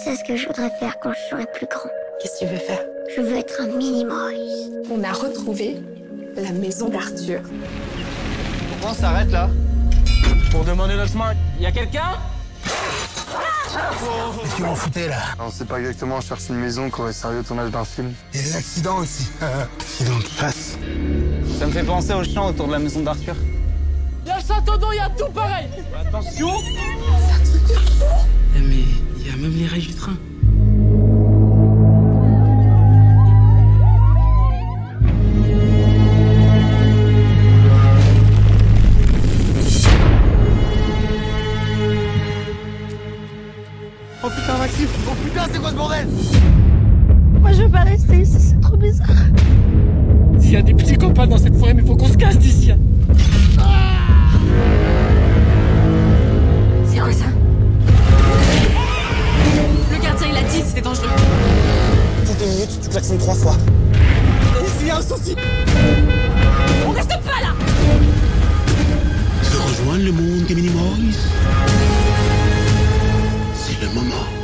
sais ce que je voudrais faire quand je serai plus grand. Qu'est-ce que tu veux faire? Je veux être un mini-Moïse. On a retrouvé la maison d'Arthur. Pourquoi on s'arrête là? Pour demander notre chemin. Y a quelqu'un? Qu'est-ce que vous en foutez là? On sait pas exactement, on cherche une maison qui aurait servi au tournage d'un film. Il y a des accidents aussi. Accident de chasse. Ça me fait penser au champ autour de la maison d'Arthur. Y'a le château d'eau, y'a tout pareil. Attention! Mais il y a même les rails du train. Oh putain, Maxime! Oh putain, c'est quoi ce bordel? Moi, je veux pas rester ici, c'est trop bizarre. S'il y a des petits copains dans cette forêt, mais faut qu'on se casse d'ici. C'est quoi ça? Le gardien, il a dit, c'était dangereux. Toutes les minutes, tu klaxonnes 3 fois. S'il y a un souci. On reste pas là! Je rejoins le monde des Minimoys. C'est le moment.